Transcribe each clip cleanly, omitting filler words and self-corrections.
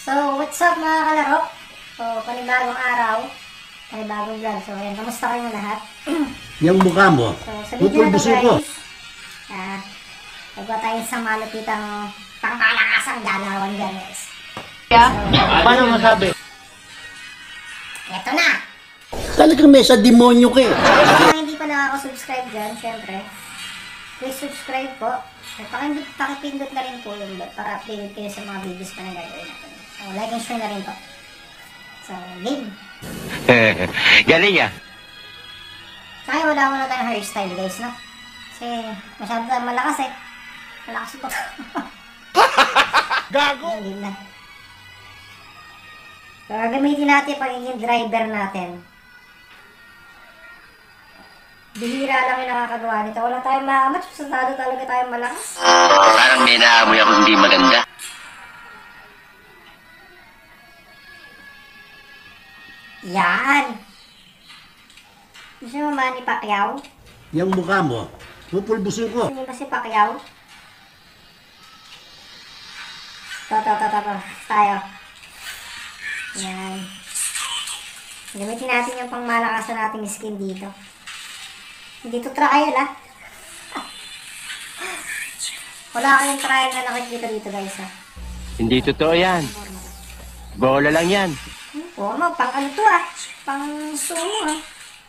So, what's up mga kalaro? So, panibagong araw, panibagong vlog. So, ayan, kamusta kayo lahat? Yung mukha mo, So, sa video na to ko. guys, nagawa tayo sa malupitang pangmalakasang galawan dyan guys. Yeah? So, Paano masabi? eto na! Talagang may sa demonyo ka eh. Sa mga hindi pa nakaka-subscribe dyan, syempre, please subscribe po. At pakipindot na rin po yung bell para updated kayo sa mga videos pa na gagawin natin. So, like and share na rin po. So, game! Galing ah. Kaya wala tayong hairstyle guys, no? Kasi masyado tayong malakas eh. Malakas po. Gago! Hindi na. So, gagamitin natin yung pagiging driver natin. Bihira lang yung nakakagawa nito. Wala tayong maamat. Susado talaga tayong malakas. Parang may naamoy ako hindi maganda. Yan! Gusto mo ba ni Pacquiao? Yung mukha mo, pupulbusin ko. Gusto mo ba si Pacquiao? Ito. Tayo. Yan. Gamitin natin yung pangmalakasan nating skin dito. Hindi to trial ah. Wala kayong trial na nakikita dito guys ah. Hindi totoo yan. Bola lang yan. Forma, pang ano to ah. Pang sumo ah.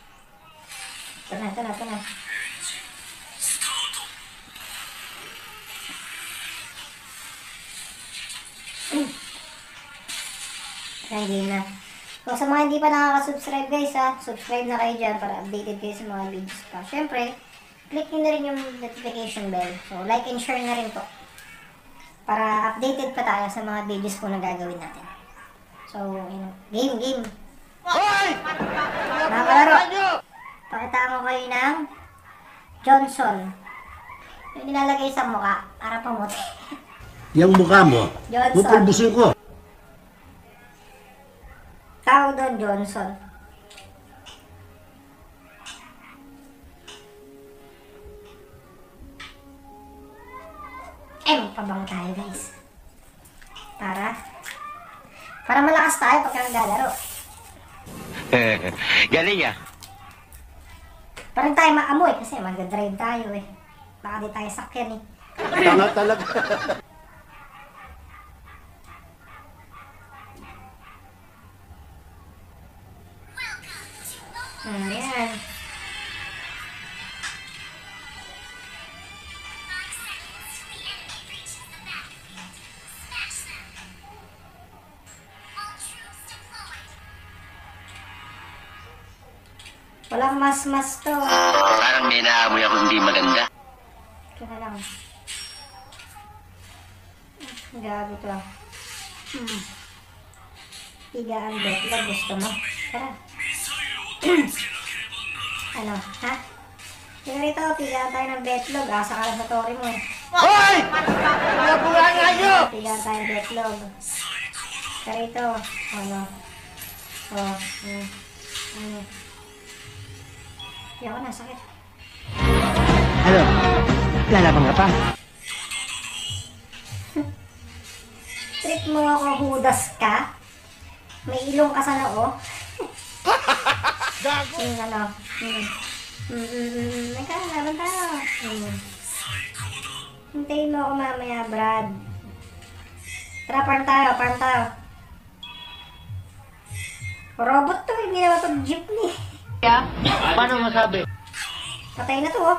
Ito na. Ayan, game na. So, sa mga hindi pa nakaka-subscribe guys ha, subscribe na kayo dyan para updated kayo sa mga videos pa. Siyempre, click nyo na rin yung notification bell. So, like and share na rin po. Para updated pa tayo sa mga videos po na gagawin natin. So, game. Hoy! Mga kalaro, pakitaan ko kayo ng Johnson. Yung nilalagay sa mukha para pamuti. Yung mukha mo, Johnson. pupulbusin ko. Tawag doon, Johnson. Magpabango tayo guys. Para malakas tayo pagka naglalaro. Galing ah. Parang tayo maamoy kasi mag-drive tayo eh. Baka di tayo sakyan eh. Tanga talaga. Ayan. Walang mas to. Parang may naamoy ako hindi maganda. Kaya lang. Gabi to ah. Tigaan betlog. Gusto mo? Tara. Ano? Ha? Tingnan rito. Tigaan tayo ng betlog. Asa ka lang sa tori mo eh. Hoy! Nabulan nga nyo! Tigaan tayo ng betlog. Tara rito. Ano? Yaw na, sakit. Ano? Lalaban ka pa? Trip mo ako, hudas ka? May ilong ka sa noo? Gago! Ano? Laban tayo. Hintayin mo ako mamaya, Brad. Tara, farm tayo. Robot to, hindi naman to jeepney. Yeah? Paano masabi? Patay na to, oh.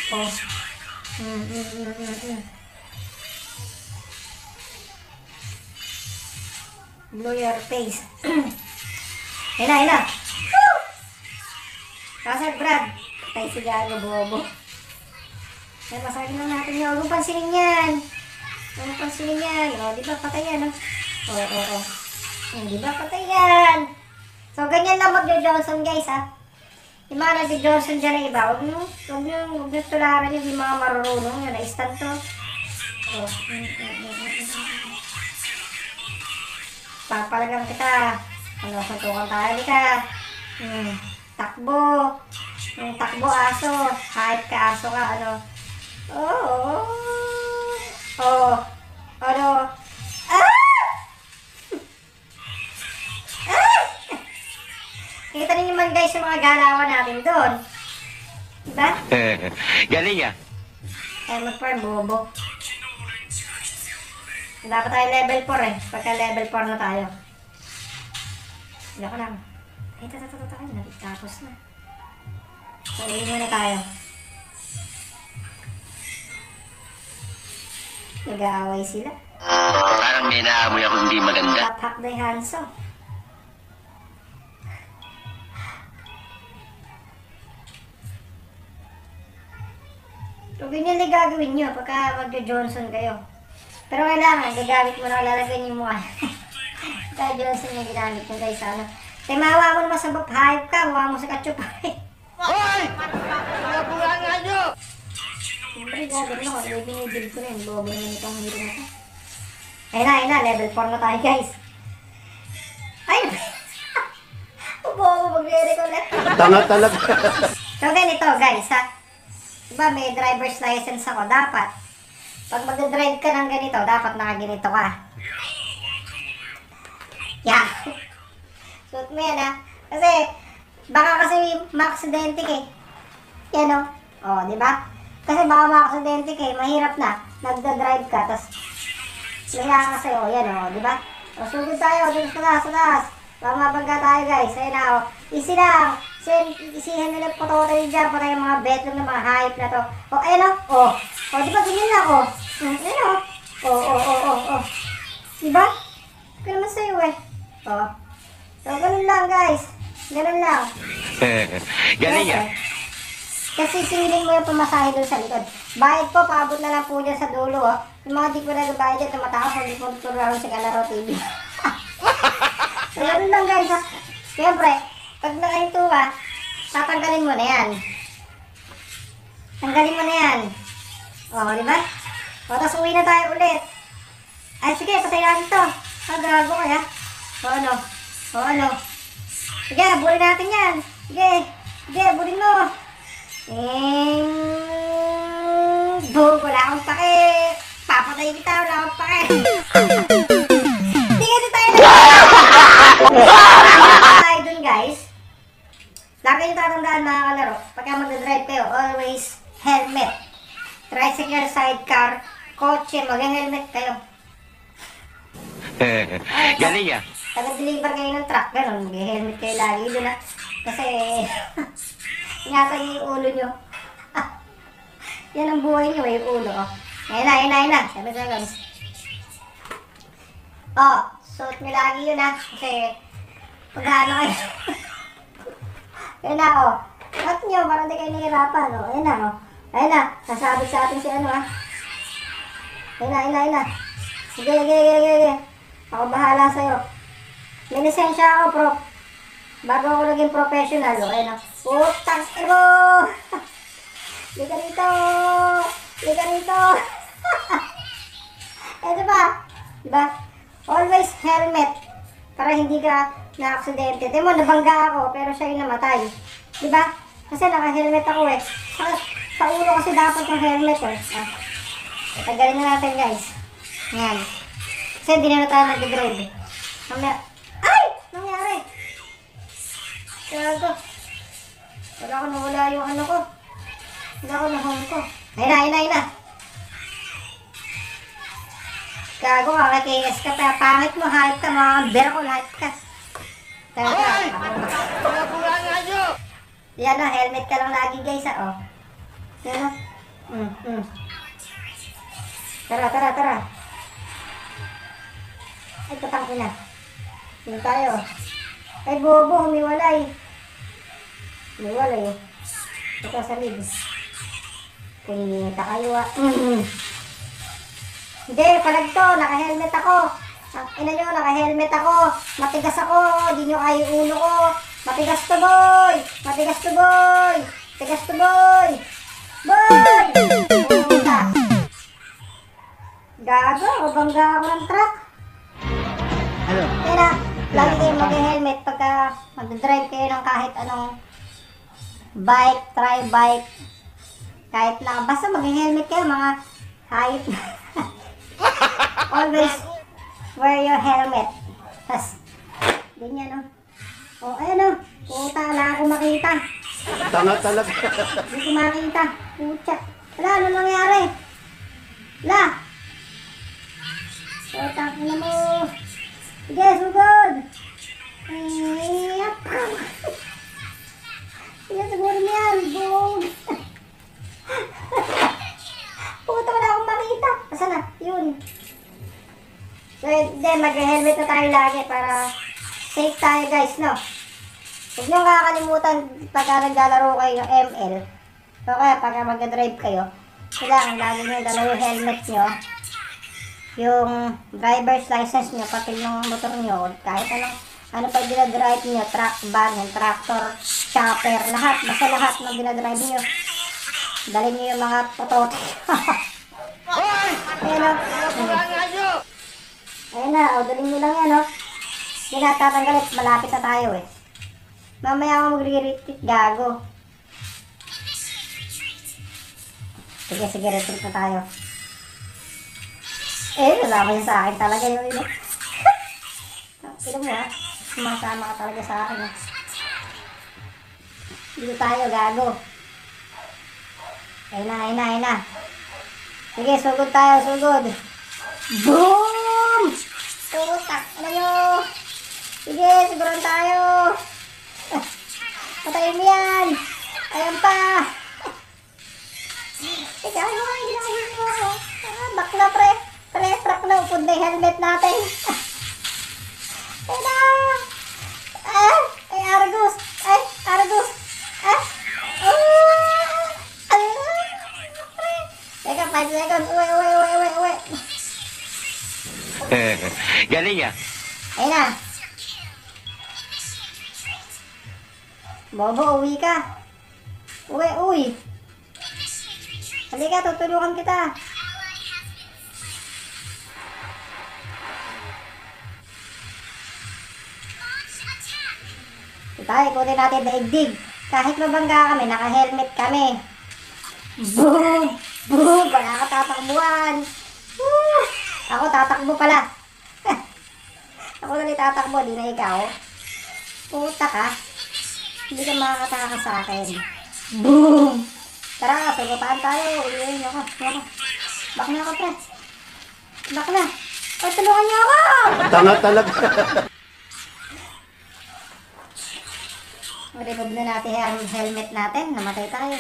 Blow your face. Ayun na. Kasag, Brad. Patay si Gago, bobo. Ay, masakit na natin yun. Huwag pansinin yan. O, di ba patay yan, oh? Oo. Di ba patay yan? So, ganyan lang mag-Johnson, guys, ha? Yung mga nag-Johnson dyan na iba, huwag nyo tularan yung mga marurunong yun. Na-stand to. Papalagang kita. Suntukan tayo ka. Takbo. Takbo aso. Kahit ka aso ka, ano. Ano. Kita niyo naman guys yung mga galawan natin doon. Diba? Galing ah. Helmet for bobo. Dapat tayo level 4 eh. Pagka level 4 na tayo. Wala ko lang. Ay, tayo. Tapos na. So, uwi muna tayo. Nag-aaway sila. Parang may naamoy ako hindi maganda. Tapak day Hanso. So, ganyan lang gagawin nyo pagka mag-Johnson kayo. Pero kailangan, gagamit mo na, lalagyan niyo mo. Kaya Johnson yung ginamit nyo guys. Ano? Timawa mo naman sa hayop ka, mukha mo sa katsupay. Hoy! Nabuha nga nyo! Siyempre, gagawin ako. Binibil ko na yun. Bobo naman itong hero na ito. Ayun na. Level 4 na tayo, guys. Ay! Bobo, magre-recollect. Tanga talaga. So, ganito, guys, ha? Diba, may driver's license ako. Dapat, pag mag-drive ka ng ganito, dapat nakaganito ka. Yeah. Suot mo yan, ha? Kasi, baka kasi ma-aksidente ka eh. Yan, o. O, diba? Kasi baka ma-aksidente ka eh. Mahirap na. Nagda-drive ka, tapos kailangan ka sa'yo. Yan, o. Diba? O, sugod tayo. Dito sa taas. Baka mabangga tayo, guys. Ayun na, o. Easy lang. Isihan nila po tayo dyan. Para yung mga bedroom na mga hype na to. O, ayun, o. O. O, diba? Ganyan lang, o. Ayun, o. O. Diba? Kaya naman sa'yo, eh. O. So, ganun lang, guys. Ganun lang. Galing ah. Kasi siling mo yung pamasahe doon sa likod. Bayad po, paabot na lang po dyan sa dulo, oh. Yung mga di ko na bayad dyan, tumatakas, hindi po turuan sa Kalaro TV. So, ganun lang, guys, ha. Siyempre, pag nakahinto ka, tatanggalin mo na yan. Tanggalin mo na yan. O, di ba? O, tapos uwi na tayo ulit. Ay, sige, patayan to. Gago kaya. O, ano? Sige, bulin natin yan. Sige, bulin mo. Doon ko lang akong pake. Papatay kita, wala akong pake. Hindi kasi tayo tayo dun, guys. Lagi yung tatandaan mga kalaro. Pagka mag-drive kayo, always helmet. Tricycle, sidecar, kotse, mag-helmet kayo. Galing ah. Taga-deliver kayo ng truck, gano'n. Mag-helmet kayo lagi doon, ha. Kasi, ingatan niyo yung ulo nyo. Yan ang buhay nyo, yung ulo, oh. Ayun na. 7 seconds. Oh, suot nyo lagi yun, ha. Kasi, pag-ano kayo. Ayun na, oh. Suot nyo, parang di kayo nahihirapan, oh. Ayun na. Sasabit sa atin si ano, ha. Ayun na. Sige. Ako bahala sa'yo. May lisensya ako, bro. Bago ako naging professional, oh. Ayun na. Putang ino! Liga rito! Eh, diba? Always helmet. Para hindi ka na-aksidente. Diba, nabangga ako, pero siya yung namatay. Diba? Kasi naka-helmet ako eh. Sa ulo kasi dapat yung helmet eh. Tagalin na natin, guys. Yan. Kasi hindi na tayo nag-drive eh. Ay! Nangyari! Gago. Nawala yung ano ko. Wala ko na home ko. Ayun na. Gago ka, KS ka, pangit mo, hype ka, mga berko, hype ka. Hoy! Nabuha nga nyo! Yan na, helmet ka lang lagi, guys, ha, oh. Yan na. Tara. Ay, patangko na. Sino tayo? Ay, bobo, humiwalay. Ito sa lid. Punyeta kayo, ah. Hindi, palag to. Naka-helmet ako. Ina nyo, naka-helmet ako. Matigas ako. Di nyo kayo ulo ko. Matigas to, boy. Tigas to, boy. Puta. Gago, bangga ako ng truck. Ano? Kaya lagi kayo mag-helmet pagka mag-drive kayo ng kahit anong bike, tri-bike. Kahit na, basta mag-helmet kayo, mga hayop. Always wear your helmet. Tas, ganyan, oh. Oh, ayun, oh. Puta, wala ako makita. Tanga talaga. Hindi ko makita. Pucha. Wala, ano nangyari? Wala. Puta, ano mo? Sige, sugod. Ay, apam. Sige, siguro niyan. Boom. Puta, wala akong makita. Asan na? Yun. So, then, mag-helmet na tayo lagi para safe tayo, guys, no? Huwag niyong kakalimutan pagka naglalaro kayo ng ML. O kaya pagka mag-drive kayo, kailangan lagi nyo dala yung helmet nyo, yung driver's license nyo, pati yung motor nyo, kahit ano pa yung dinadrive nyo, truck, van, tractor, chopper, lahat, basta lahat ng dinadrive nyo. Dalhin nyo yung mga potote. Ayan o. Ayan na, o, dalhin nyo lang yan o. Hindi na tatanggalit, malapit na tayo eh. Mamaya ako magre-retreat, gago. Sige, retreat na tayo. Kasama niya sa akin talaga yung ilo. Ilo mo ha, sumasama ka talaga sa akin ha. Dito tayo, gago. Ayun na. Sige, sugod tayo, sugod. Boom! Tutak, ano nyo? Sige, siguran tayo. Patayin mo yan. Ayan pa. Ikaw mo, ginagawa mo. Bakla pre. Truck na upod na yung helmet natin. Ayun na. Ay, Argus. Teka, 5 seconds. Uwi. Galing ah. Ayun na. Bobo, uwi ka. Uwi. Halika, tutulungan kita. Tayo, ikutin natin daigdig. Kahit mabangga kami, naka-helmet kami. Boom! Wala ka tatakbuhan. Woo! Ako tatakbo pala. Ako na tatakbo, di na ikaw. Puta ka. Hindi ka makakatakas sa akin. Boom! Tara, sugutaan tayo. Ulihin niyo ako. Back na ako, pre. Back na. O, tulungan niyo ako! Tanga talaga. Remove na natin yung helmet natin. Namatay tayo.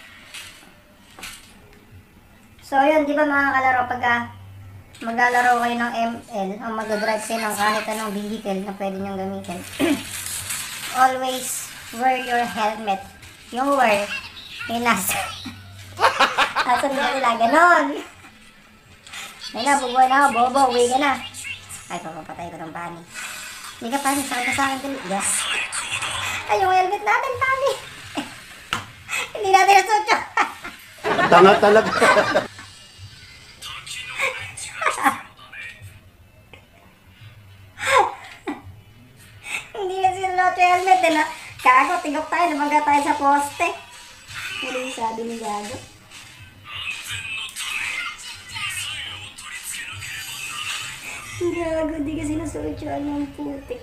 So, yun, di ba mga kalaro, pagka maglalaro kayo ng ML o mag-drive kayo ng kahit anong vehicle na pwede niyong gamitin, always wear your helmet. Yung wear, yung nasa nila, ganon. Ayun na, bubuhay na ako, bobo, uwi ka na. Ay, papapatay ko ng pani. Hindi ka pani, sakit ka sa akin din. Yes. Ay, yung helmet natin, pani. Hindi natin nasutyo. Tanga talaga. Hindi na sinulot yung helmet eh na. Gago, tingok tayo, namaga tayo sa poste. Ano yung sabi ni Gago? Gago, di kasi nasuot yung putik.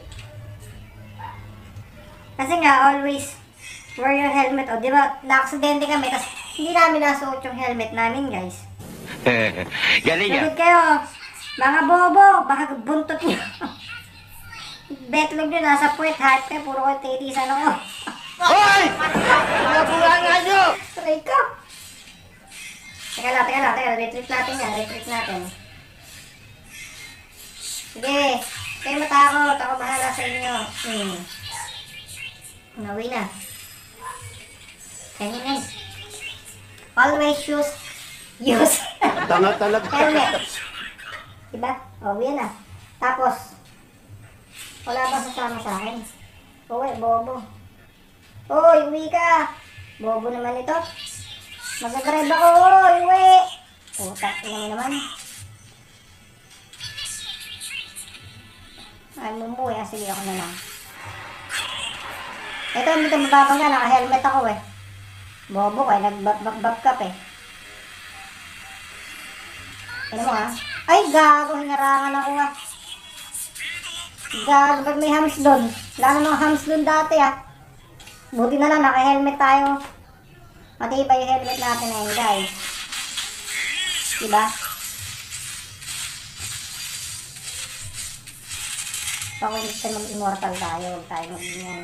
Kasi nga, always wear your helmet. O, di ba, na-aksidente kami, tapos hindi namin nasuot yung helmet namin, guys. Galing ah. Sagot kayo, mga bobo, baka buntot nyo. Betlog nyo, nasa puwet, hype kayo, puro kayo titisan ako. Hoy! Nabulangan nyo! Try ko. Teka lang, retreat natin yan, Sige, kayo matakot, ako bahala sa inyo. Nauwi na. Ganyan. Always use Tanga talaga. helmet. Diba? O, uwi na. Tapos, wala bang sasama sa akin? Uwi, bobo. Uy, uwi ka. Bobo naman ito. Mag-drive ako, uwi. Utak, ina naman. Ay, mumuwi. Sige, ako na lang. Ito, hindi ito mababang nga. Naka-helmet ako eh. Bobo ko eh. Nag-bab cup eh. Ano mo ha? Ay, gago. Hinarangan ako ha. Gago. Pag may hams doon. Wala namang hams doon dati ha. Buti na lang, naka-helmet tayo. Matibay yung helmet natin ngayon, guys. Diba? Baka gusto mag-immortal tayo, huwag tayo mag-inyan.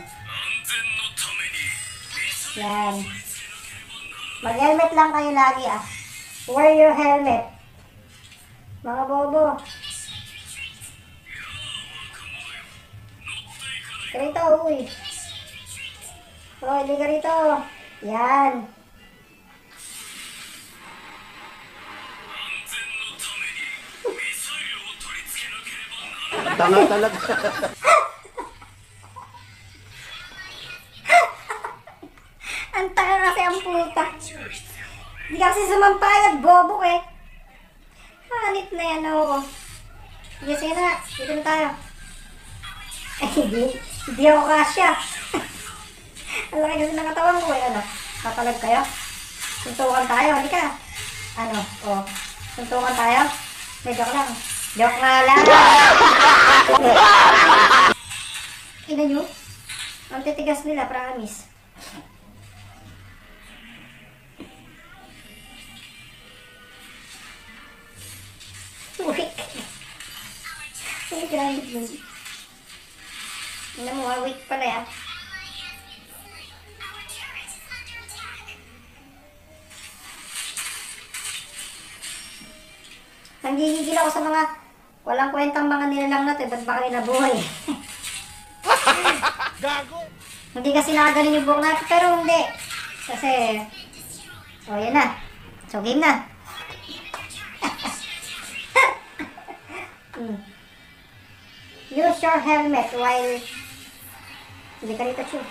Yan. Mag-helmet lang kayo lagi ah. Wear your helmet. Mga bobo. Karito, uy. Oh, hindi karito. Yan. Tanga talaga. Ang tanga kasi ang puta. Hindi kasi sumampayad, bobo eh. Hanip na yan ako. Sige, sige na. Dito na tayo. Ay, hindi ako kasya. Ang laki kasi ng katawan ko eh. Ano? Kapalag kayo? Suntukan tayo, hindi ka. Ano? Oh. Suntukan tayo? May joke lang. Joke nga lang. Ina nyo? Ang titigas nila, promise. Wait. Hindi grabe mo. Ano mo, wait pala yan. Nanggigigil ako sa mga walang kwentang mga nilalang natin. Ba't ba kanila buhay? Gago. Hindi kasi nakagaling yung buhok natin, pero hindi. Kasi, oh yan na. So game na. Use your helmet while... Hindi ka rito, Chu.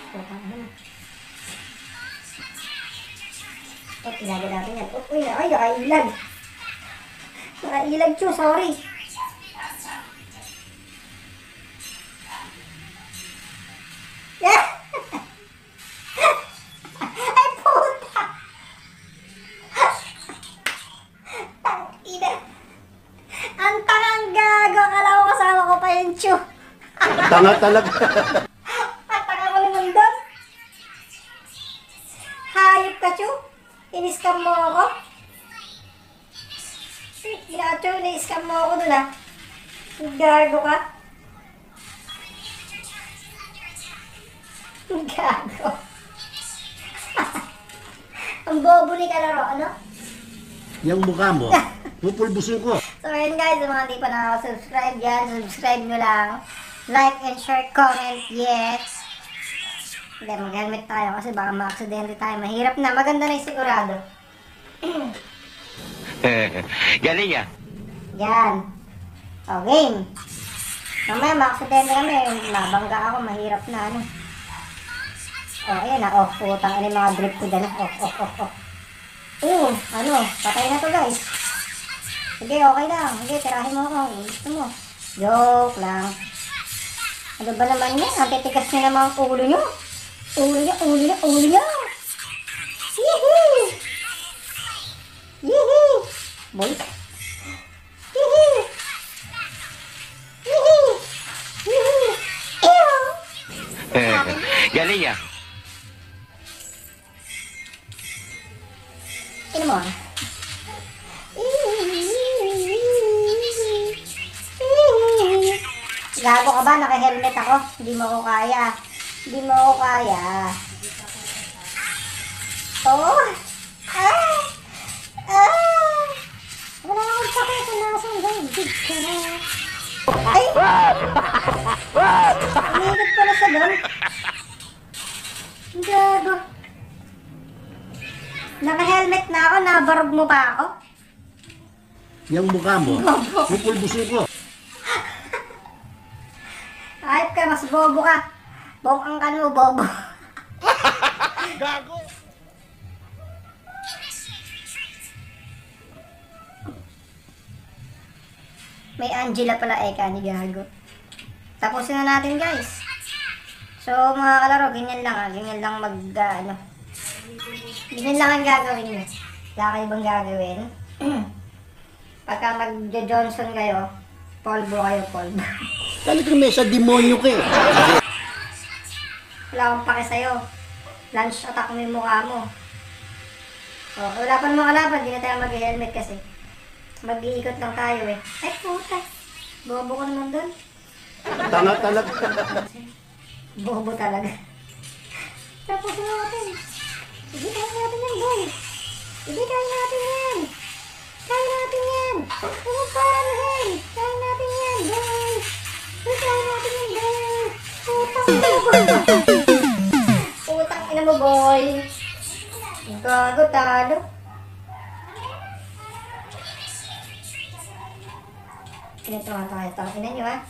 Oh, ilaga natin yan. Oh, uy, ay, ilag. Ilag, Chu, sorry. Ay, puta! Tangina. Ang tangang gago. Akala ko kasama ko pa yung Chu. Tanga talaga. Ang tanga ko naman doon. Hayop ka, Chu. In-scam mo ako. Chu, ni-scam mo ako doon ah. Gago ka. Gago. Ang bobo ni kalaro, ano? Yung mukha mo, pupulbusin ko. So ayun guys, yung mga di pa nakaka-subscribe yan, subscribe nyo lang. Like and share, comment, yes. Hindi, mag-helmet tayo kasi baka ma-aksidente tayo. Mahirap na, maganda na yung sigurado. Galing ah. Yan. O, game. Mamaya ma-aksidente kami, mabangga ako, mahirap na ano. O, ayan na, putang ano yung mga drip ko dyan. Ano, patay na to guys. Sige, okay lang. Sige, tirahin mo ako. Gusto mo. Joke lang. Ano ba naman yan? Ang titigas nyo naman ang ulo nyo. Ulo nyo. Yee-hee! Yee-hee! Boy. Yee-hee! Yee-hee! Yee-hee! Ew! Galing ah. Ino mo. Gago ka ba? Naka-helmet ako. Hindi mo ako kaya. Hindi mo ako kaya. Oh! Wala akong sakit sa nasang gawin. Ay! Umigot pala sa doon. Gago. Naka-helmet na ako. Nabarog mo pa ako. Yung mukha mo, pupulbusin ko. Ayop ka, mas bobo ka. Bokang ka mo, bobo. Gago. May Angela pala ni gago. Tapusin na natin guys. So mga kalaro, ganyan lang ganyan lang ganyan lang ang gagawin nyo. Wala kayo bang gagawin? Pagka mag-Johnson kayo, polvo kayo, polvo. Talagang may sa demonyo ka eh. Wala akong pake sa'yo. lunch attack mo yung mukha mo. O, wala pa naman kalaban, di na tayo mag-helmet kasi. Mag-iikot lang tayo eh. Ay, puta. Bobo ko naman doon. Tanga talaga. Bobo talaga. Tapos natin. Sige, kaya natin yan, boy. Sige, kaya natin yan. Kaya natin yan. Huwag parahin. Kaya natin yan, boy. Kaya natin yan, boy. Putang ina mo, boy. Putang ina mo, boy. Gago, talo. Pinatuhan tayo. Takinan nyo, ha.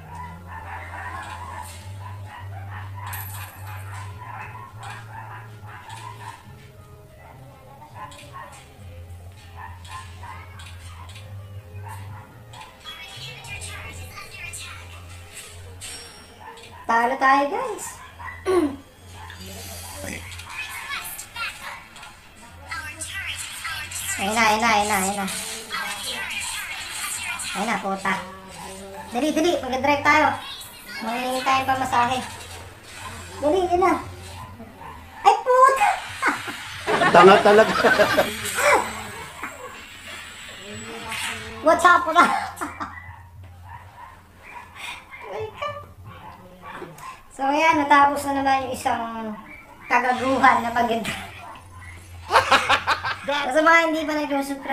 Talo tayo, guys. Ayun na. Ayun na, puta. Dali, mag-drive tayo. Mangingi tayong pamasahe. Dali, yun na. Ay, puta! Tanga talaga. What's up, puta? So, ayan, natapos na naman yung isang kagaguhan na pag-drive. Sa mga hindi pa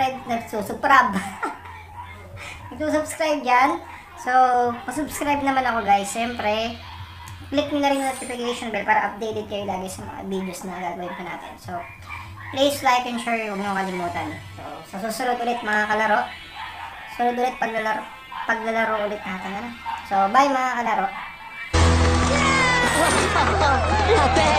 nagsusubscribe dyan. So, pasubscribe naman ako, guys. Siyempre, click nyo na rin yung notification bell para updated kayo lagi sa mga videos na gagawin pa natin. So, please like and share, huwag nyo kalimutan. So, sa susunod ulit mga kalaro. Sunod ulit paglalaro ulit natin. Ano? So, bye mga kalaro.